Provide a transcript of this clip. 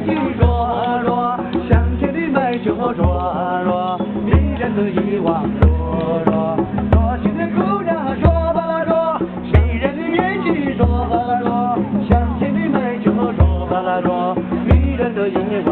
气灼灼，向前的迈就灼灼，迷人的一望灼灼，多情的姑娘灼吧啦灼，迷人的乐器灼吧啦灼，向前的迈就灼吧啦灼，迷人的一望。